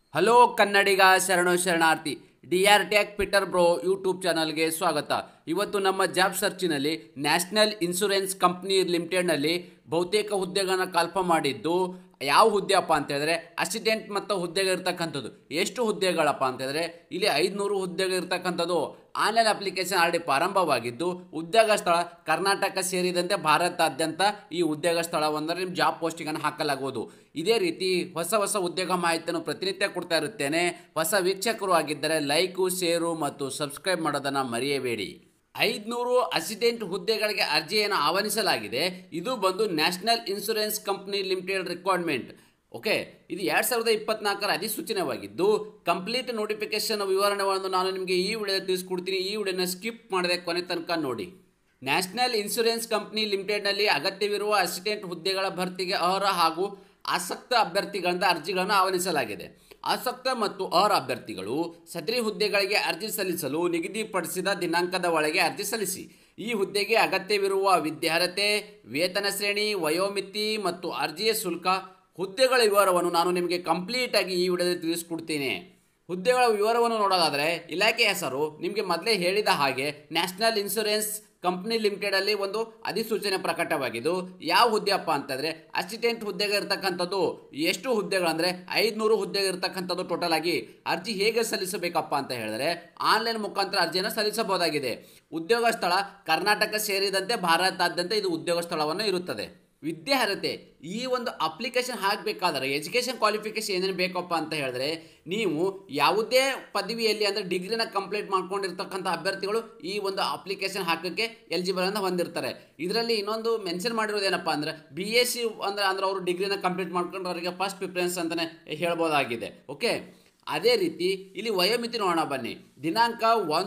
Hello ಕನ್ನಡಿಗ ಶರಣು ಶರಣಾರ್ಥಿ. ಡಿ.ಆರ್. ಟ್ಯಾಕ್ ಪೀಟರ್ ಬ್ರೋ ಯೂಟ್ಯೂಬ್ ಚಾನಲ್ಗೆ ಸ್ವಾಗತ. ಇವತ್ತು ನಮ್ಮ ಜಾಬ್ ಸರ್ಚಿನಲ್ಲಿ ನ್ಯಾಷನಲ್ ಇನ್ಶೂರೆನ್ಸ್ ಕಂಪ್ನಿ ಲಿಮಿಟೆಡ್ನಲ್ಲಿ ಬಹುತೇಕ ಹುದ್ದೆಗಳನ್ನ ಕಲ್ಪ ಮಾಡಿದ್ದು. ಯಾವ ಹುದ್ದೆಯಪ್ಪ ಅಂತ ಹೇಳಿದ್ರೆ ಅಸಿಸ್ಟೆಂಟ್ ಮತ್ತು ಹುದ್ದೆಗಳಿರ್ತಕ್ಕಂಥದ್ದು. ಎಷ್ಟು ಹುದ್ದೆಗಳಪ್ಪ ಅಂತ ಹೇಳಿದ್ರೆ ಇಲ್ಲಿ 500 ಹುದ್ದೆಗಳಿರ್ತಕ್ಕಂಥದ್ದು. ಆನ್ಲೈನ್ ಅಪ್ಲಿಕೇಶನ್ ಆಲ್ರೆಡಿ ಪ್ರಾರಂಭವಾಗಿದ್ದು ಉದ್ಯೋಗ ಸ್ಥಳ ಕರ್ನಾಟಕ ಸೇರಿದಂತೆ ಭಾರತಾದ್ಯಂತ ಈ ಉದ್ಯೋಗ ಸ್ಥಳವೊಂದರಲ್ಲಿ ನಿಮ್ಮ ಜಾಬ್ ಪೋಸ್ಟಿಂಗನ್ನು ಹಾಕಲಾಗುವುದು. ಇದೇ ರೀತಿ ಹೊಸ ಹೊಸ ಉದ್ಯೋಗ ಮಾಹಿತಿಯನ್ನು ಪ್ರತಿನಿತ್ಯ ಕೊಡ್ತಾ ಇರುತ್ತೇನೆ. ಹೊಸ ವೀಕ್ಷಕರು ಆಗಿದ್ದರೆ ಲೈಕು, ಶೇರು ಮತ್ತು ಸಬ್ಸ್ಕ್ರೈಬ್ ಮಾಡೋದನ್ನು ಮರೆಯಬೇಡಿ. 500 ಅಸಿಸ್ಟೆಂಟ್ ಹುದ್ದೆಗಳಿಗೆ ಅರ್ಜಿಯನ್ನು ಆಹ್ವಾನಿಸಲಾಗಿದೆ. ಇದು ಬಂದು national insurance company limited recruitment. Okay, ಇದು 2024 ಅಧಿಸೂಚನೆವಾಗಿದ್ದು ಕಂಪ್ಲೀಟ್ ನೋಟಿಫಿಕೇಶನ್ ವಿವರಣೆಗಳನ್ನು ನಾನು ನಿಮಗೆ ಈ ವಿಡಿಯೋದಲ್ಲಿ ತಿಳಿಸ್ಕೊಡ್ತೀನಿ. ಈ ವಿಡಿಯೋನ ಸ್ಕಿಪ್ ಮಾಡದೆ ಕೊನೆ ತನಕ ನೋಡಿ. ನ್ಯಾಷನಲ್ ಇನ್ಶೂರೆನ್ಸ್ ಕಂಪ್ನಿ ಲಿಮಿಟೆಡ್ನಲ್ಲಿ ಅಗತ್ಯವಿರುವ ಅಸಿಸ್ಟೆಂಟ್ ಹುದ್ದೆಗಳ ಭರ್ತಿಗೆ ಅರ್ಹ ಹಾಗೂ ಆಸಕ್ತ ಅಭ್ಯರ್ಥಿಗಳಿಂದ ಅರ್ಜಿಗಳನ್ನು ಆಹ್ವಾನಿಸಲಾಗಿದೆ. ಆಸಕ್ತ ಮತ್ತು ಅರ್ಹ ಅಭ್ಯರ್ಥಿಗಳು ಸದರಿ ಹುದ್ದೆಗಳಿಗೆ ಅರ್ಜಿ ಸಲ್ಲಿಸಲು ನಿಗದಿಪಡಿಸಿದ ದಿನಾಂಕದ ಒಳಗೆ ಅರ್ಜಿ ಸಲ್ಲಿಸಿ. ಈ ಹುದ್ದೆಗೆ ಅಗತ್ಯವಿರುವ ವಿದ್ಯಾರ್ಹತೆ, ವೇತನ ಶ್ರೇಣಿ, ವಯೋಮಿತಿ ಮತ್ತು ಅರ್ಜಿಯ ಶುಲ್ಕ, ಹುದ್ದೆಗಳ ವಿವರವನ್ನು ನಾನು ನಿಮಗೆ ಕಂಪ್ಲೀಟಾಗಿ ಈ ವಿಡಿಯೋದಲ್ಲಿ ತಿಳಿಸ್ಕೊಡ್ತೀನಿ. ಹುದ್ದೆಗಳ ವಿವರವನ್ನು ನೋಡೋದಾದರೆ ಇಲಾಖೆ ಹೆಸರು ನಿಮಗೆ ಮೊದಲೇ ಹೇಳಿದ ಹಾಗೆ ನ್ಯಾಷನಲ್ ಇನ್ಶೂರೆನ್ಸ್ ಕಂಪ್ನಿ ಲಿಮಿಟೆಡಲ್ಲಿ ಒಂದು ಅಧಿಸೂಚನೆ ಪ್ರಕಟವಾಗಿದ್ದು ಯಾವ ಹುದ್ದೆಯಪ್ಪ ಅಂತಂದರೆ ಅಸಿಸ್ಟೆಂಟ್ ಹುದ್ದೆಗೆ ಇರ್ತಕ್ಕಂಥದ್ದು. ಎಷ್ಟು ಹುದ್ದೆಗಳಂದರೆ 500 ಹುದ್ದೆಗೆ ಇರ್ತಕ್ಕಂಥದ್ದು ಟೋಟಲ್ ಆಗಿ. ಅರ್ಜಿ ಹೇಗೆ ಸಲ್ಲಿಸಬೇಕಪ್ಪ ಅಂತ ಹೇಳಿದ್ರೆ ಆನ್ಲೈನ್ ಮುಖಾಂತರ ಅರ್ಜಿಯನ್ನು ಸಲ್ಲಿಸಬಹುದಾಗಿದೆ. ಉದ್ಯೋಗ ಸ್ಥಳ ಕರ್ನಾಟಕ ಸೇರಿದಂತೆ ಭಾರತಾದ್ಯಂತ ಇದು ಉದ್ಯೋಗ ಸ್ಥಳವನ್ನು ಇರುತ್ತದೆ. ವಿದ್ಯಾರ್ಹತೆ, ಈ ಒಂದು ಅಪ್ಲಿಕೇಶನ್ ಹಾಕಬೇಕಾದ್ರೆ ಎಜುಕೇಷನ್ ಕ್ವಾಲಿಫಿಕೇಶನ್ ಏನೇನು ಬೇಕಪ್ಪ ಅಂತ ಹೇಳಿದ್ರೆ ನೀವು ಯಾವುದೇ ಪದವಿಯಲ್ಲಿ ಅಂದರೆ ಡಿಗ್ರಿನ ಕಂಪ್ಲೀಟ್ ಮಾಡ್ಕೊಂಡಿರ್ತಕ್ಕಂಥ ಅಭ್ಯರ್ಥಿಗಳು ಈ ಒಂದು ಅಪ್ಲಿಕೇಶನ್ ಹಾಕೋಕ್ಕೆ ಎಲಿಜಿಬಲ್ ಅನ್ನು ಹೊಂದಿರ್ತಾರೆ. ಇದರಲ್ಲಿ ಇನ್ನೊಂದು ಮೆನ್ಷನ್ ಮಾಡಿರೋದೇನಪ್ಪ ಅಂದರೆ BSc ಅಂದರೆ ಅವರು ಡಿಗ್ರಿನ ಕಂಪ್ಲೀಟ್ ಮಾಡ್ಕೊಂಡು ಅವರಿಗೆ ಫಸ್ಟ್ ಪ್ರಿಫರೆನ್ಸ್ ಅಂತಲೇ ಹೇಳ್ಬೋದಾಗಿದೆ. ಓಕೆ, ಅದೇ ರೀತಿ ಇಲ್ಲಿ ವಯೋಮಿತಿ ನೋಡೋಣ ಬನ್ನಿ. ದಿನಾಂಕ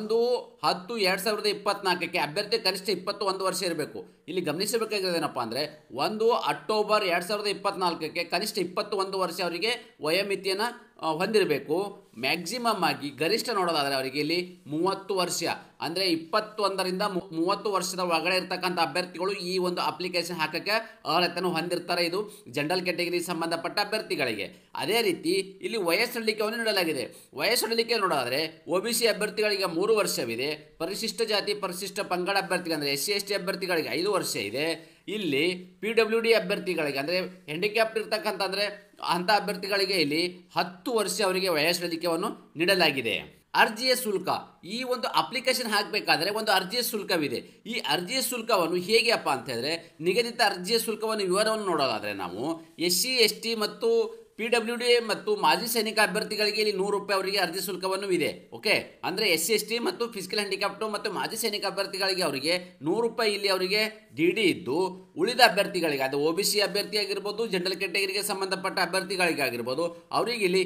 1/10/2024 ಅಭ್ಯರ್ಥಿ ಕನಿಷ್ಠ 21 ವರ್ಷ ಇರಬೇಕು. ಇಲ್ಲಿ ಗಮನಿಸಬೇಕಾಗಿರೋದೇನಪ್ಪ ಅಂದರೆ 1 ಅಕ್ಟೋಬರ್ 2024 ಕನಿಷ್ಠ 21 ವರ್ಷ ಅವರಿಗೆ ವಯೋಮಿತಿಯನ್ನು ಹೊಂದಿರಬೇಕು. ಮ್ಯಾಕ್ಸಿಮಮ್ ಆಗಿ ಗರಿಷ್ಠ ನೋಡೋದಾದರೆ ಅವರಿಗೆ ಇಲ್ಲಿ 30 ವರ್ಷ ಅಂದರೆ 21ರಿಂದ 30 ವರ್ಷದ ಒಳಗಡೆ ಇರ್ತಕ್ಕಂಥ ಅಭ್ಯರ್ಥಿಗಳು ಈ ಒಂದು ಅಪ್ಲಿಕೇಶನ್ ಹಾಕೋಕ್ಕೆ ಅರ್ಹತೆಯನ್ನು ಹೊಂದಿರ್ತಾರೆ. ಇದು ಜನರಲ್ ಕ್ಯಾಟಗರಿಗೆ ಸಂಬಂಧಪಟ್ಟ ಅಭ್ಯರ್ಥಿಗಳಿಗೆ. ಅದೇ ರೀತಿ ಇಲ್ಲಿ ವಯಸ್ಸಳಿಕೆಯನ್ನು ನೀಡಲಾಗಿದೆ. ವಯಸ್ಸಳಿಕೆ ನೋಡೋದಾದರೆ OBC ಅಭ್ಯರ್ಥಿಗಳಿಗೆ 3 ವರ್ಷವಿದೆ. ಪರಿಶಿಷ್ಟ ಜಾತಿ ಪರಿಶಿಷ್ಟ ಪಂಗಡ ಅಭ್ಯರ್ಥಿಗಳು ಅಂದರೆ SC ST ಅಭ್ಯರ್ಥಿಗಳಿಗೆ 5 ವರ್ಷ ಇದೆ. ಇಲ್ಲಿ PWD ಅಭ್ಯರ್ಥಿಗಳಿಗೆ ಅಂದರೆ ಹ್ಯಾಂಡಿಕ್ಯಾಪ್ಟ್ ಇರ್ತಕ್ಕಂಥ ಅಂದರೆ ಅಂಥ ಅಭ್ಯರ್ಥಿಗಳಿಗೆ ಇಲ್ಲಿ 10 ವರ್ಷ ಅವರಿಗೆ ವಯಸ್ಸಳಿಕೆಯನ್ನು ನೀಡಲಾಗಿದೆ. ಅರ್ಜಿಯ ಶುಲ್ಕ, ಈ ಒಂದು ಅಪ್ಲಿಕೇಶನ್ ಹಾಕಬೇಕಾದ್ರೆ ಒಂದು ಅರ್ಜಿಯ ಶುಲ್ಕವಿದೆ. ಈ ಅರ್ಜಿಯ ಶುಲ್ಕವನ್ನು ಹೇಗೆ ಅಪ್ಪ ಅಂತ ಹೇಳಿದ್ರೆ ನಿಗದಿತ ಅರ್ಜಿಯ ಶುಲ್ಕವನ್ನು ವಿವರವನ್ನು ನೋಡೋದಾದರೆ ನಾವು SC ST ಮತ್ತು PWD ಮತ್ತು ಮಾಜಿ ಸೈನಿಕ ಅಭ್ಯರ್ಥಿಗಳಿಗೆ ಇಲ್ಲಿ 100 ರೂಪಾಯಿ ಅವರಿಗೆ ಅರ್ಜಿ ಶುಲ್ಕವನ್ನು ಇದೆ. ಓಕೆ, ಅಂದರೆ SC ST ಮತ್ತು ಫಿಸಿಕಲ್ ಹ್ಯಾಂಡಿಕ್ಯಾಪ್ಟು ಮತ್ತು ಮಾಜಿ ಸೈನಿಕ ಅಭ್ಯರ್ಥಿಗಳಿಗೆ ಅವರಿಗೆ 100 ರೂಪಾಯಿ ಇಲ್ಲಿ ಅವರಿಗೆ DD ಇದ್ದು, ಉಳಿದ ಅಭ್ಯರ್ಥಿಗಳಿಗೆ ಅದು OBC ಅಭ್ಯರ್ಥಿ ಆಗಿರ್ಬೋದು, ಜನರಲ್ ಕ್ಯಾಟಗರಿಗೆ ಸಂಬಂಧಪಟ್ಟ ಅಭ್ಯರ್ಥಿಗಳಿಗೆ ಆಗಿರ್ಬೋದು ಅವರಿಗೆ ಇಲ್ಲಿ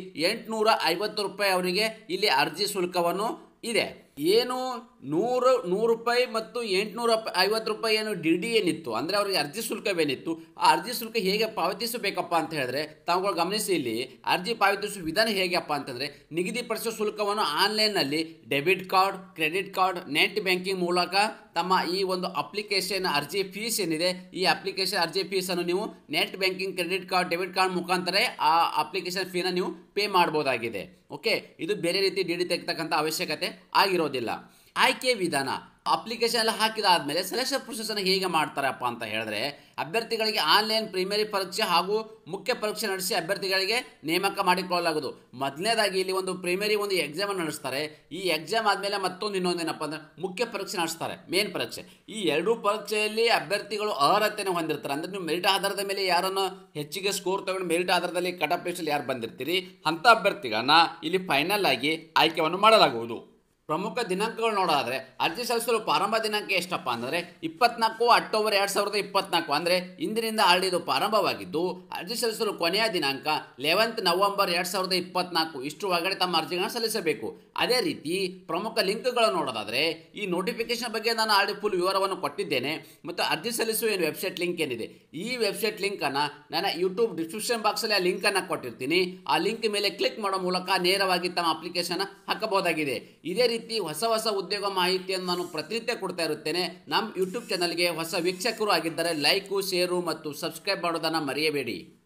850 ರೂಪಾಯಿ ಅವರಿಗೆ ಇಲ್ಲಿ ಅರ್ಜಿ ಶುಲ್ಕವನ್ನು ಇದೆ. ಏನು 100 ರೂಪಾಯಿ ಮತ್ತು 850 ರೂಪಾಯಿ ಏನು DD ಏನಿತ್ತು ಅಂದರೆ ಅವರಿಗೆ ಅರ್ಜಿ ಶುಲ್ಕವೇನಿತ್ತು ಆ ಅರ್ಜಿ ಶುಲ್ಕ ಹೇಗೆ ಪಾವತಿಸಬೇಕಪ್ಪ ಅಂತ ಹೇಳಿದ್ರೆ ತಾವುಗಳು ಗಮನಿಸಿ. ಇಲ್ಲಿ ಅರ್ಜಿ ಪಾವತಿಸುವ ವಿಧಾನ ಹೇಗೆಪ್ಪ ಅಂತಂದರೆ ನಿಗದಿಪಡಿಸುವ ಶುಲ್ಕವನ್ನು ಆನ್ಲೈನ್ನಲ್ಲಿ debit card, credit card, net banking ಮೂಲಕ ತಮ್ಮ ಈ ಒಂದು ಅಪ್ಲಿಕೇಶನ್ ಅರ್ಜಿ ಫೀಸ್ ಏನಿದೆ ಈ ಅಪ್ಲಿಕೇಶನ್ ಅರ್ಜಿ ಫೀಸನ್ನು ನೀವು net banking, credit card, debit card ಮುಖಾಂತರ ಆ ಅಪ್ಲಿಕೇಶನ್ ಫೀನ ನೀವು ಪೇ ಮಾಡ್ಬೋದಾಗಿದೆ. ಓಕೆ, ಇದು ಬೇರೆ ರೀತಿ DD ತೆಗೆತಕ್ಕಂಥ ಅವಶ್ಯಕತೆ ಆಗಿರೋದಿಲ್ಲ. ಆಯ್ಕೆ ವಿಧಾನ, ಅಪ್ಲಿಕೇಶನ್ ಎಲ್ಲ ಹಾಕಿದಾದ್ಮೇಲೆ ಸೆಲೆಕ್ಷನ್ ಪ್ರೊಸೆಸನ್ನು ಹೇಗೆ ಮಾಡ್ತಾರಪ್ಪ ಅಂತ ಹೇಳಿದ್ರೆ ಅಭ್ಯರ್ಥಿಗಳಿಗೆ ಆನ್ಲೈನ್ ಪ್ರಿಮರಿ ಪರೀಕ್ಷೆ ಹಾಗೂ ಮುಖ್ಯ ಪರೀಕ್ಷೆ ನಡೆಸಿ ಅಭ್ಯರ್ಥಿಗಳಿಗೆ ನೇಮಕ ಮಾಡಿಕೊಳ್ಳಲಾಗುವುದು. ಮೊದಲನೇದಾಗಿ ಇಲ್ಲಿ ಒಂದು ಪ್ರಿಮರಿ ಒಂದು ಎಕ್ಸಾಮನ್ನು ನಡೆಸ್ತಾರೆ. ಈ ಎಕ್ಸಾಮ್ ಆದಮೇಲೆ ಇನ್ನೊಂದೇನಪ್ಪ ಅಂದರೆ ಮುಖ್ಯ ಪರೀಕ್ಷೆ ನಡೆಸ್ತಾರೆ, ಮೇನ್ ಪರೀಕ್ಷೆ. ಈ ಎರಡೂ ಪರೀಕ್ಷೆಯಲ್ಲಿ ಅಭ್ಯರ್ಥಿಗಳು ಅರ್ಹತೆಯನ್ನು ಹೊಂದಿರ್ತಾರೆ. ಅಂದರೆ ನೀವು ಮೆರಿಟ್ ಆಧಾರದ ಮೇಲೆ ಯಾರನ್ನು ಹೆಚ್ಚಿಗೆ ಸ್ಕೋರ್ ತಗೊಂಡು ಮೆರಿಟ್ ಆಧಾರದಲ್ಲಿ ಕಟ್ ಆಫ್ ಲಿಸ್ಟಲ್ಲಿ ಯಾರು ಬಂದಿರ್ತೀರಿ ಅಂಥ ಅಭ್ಯರ್ಥಿಗಳನ್ನ ಇಲ್ಲಿ ಫೈನಲ್ ಆಗಿ ಆಯ್ಕೆಯನ್ನು ಮಾಡಲಾಗುವುದು. ಪ್ರಮುಖ ದಿನಾಂಕಗಳು ನೋಡೋದಾದರೆ ಅರ್ಜಿ ಸಲ್ಲಿಸಲು ಪ್ರಾರಂಭ ದಿನಾಂಕ ಎಷ್ಟಪ್ಪ ಅಂದರೆ 24 ಅಕ್ಟೋಬರ್ 2024 ಅಂದರೆ ಇಂದಿನಿಂದ ಆಲ್ರೆಡಿ ಇದು ಪ್ರಾರಂಭವಾಗಿದ್ದು ಅರ್ಜಿ ಸಲ್ಲಿಸಲು ಕೊನೆಯ ದಿನಾಂಕ 11 ನವೆಂಬರ್ 2024 ಇಷ್ಟು ಒಳಗಡೆ ತಮ್ಮ ಅರ್ಜಿಗಳನ್ನು ಸಲ್ಲಿಸಬೇಕು. ಅದೇ ರೀತಿ ಪ್ರಮುಖ ಲಿಂಕ್ಗಳು ನೋಡೋದಾದರೆ ಈ ನೋಟಿಫಿಕೇಶನ್ ಬಗ್ಗೆ ನಾನು ಆಲ್ರೆಡಿ ಫುಲ್ ವಿವರವನ್ನು ಕೊಟ್ಟಿದ್ದೇನೆ ಮತ್ತು ಅರ್ಜಿ ಸಲ್ಲಿಸುವ ಏನು ವೆಬ್ಸೈಟ್ ಲಿಂಕ್ ಏನಿದೆ ಈ ವೆಬ್ಸೈಟ್ ಲಿಂಕನ್ನು ನಾನು ಯೂಟ್ಯೂಬ್ ಡಿಸ್ಕ್ರಿಪ್ಷನ್ ಬಾಕ್ಸಲ್ಲಿ ಆ ಲಿಂಕನ್ನು ಕೊಟ್ಟಿರ್ತೀನಿ. ಆ ಲಿಂಕ್ ಮೇಲೆ ಕ್ಲಿಕ್ ಮಾಡೋ ಮೂಲಕ ನೇರವಾಗಿ ತಮ್ಮ ಅಪ್ಲಿಕೇಶನ್ ಹಾಕಬಹುದಾಗಿದೆ. ಇದೇ ರೀತಿ ಹೊಸ ಹೊಸ ಉದ್ಯೋಗ ಮಾಹಿತಿಯನ್ನು ನಾನು ಪ್ರತಿನಿತ್ಯ ಕೊಡ್ತಾ ಇರುತ್ತೇನೆ. ನಮ್ಮ ಯೂಟ್ಯೂಬ್ ಚಾನಲ್ಗೆ ಹೊಸ ವೀಕ್ಷಕರು ಆಗಿದ್ದರೆ ಲೈಕು, ಶೇರು ಮತ್ತು ಸಬ್ಸ್ಕ್ರೈಬ್ ಮಾಡೋದನ್ನು ಮರೆಯಬೇಡಿ.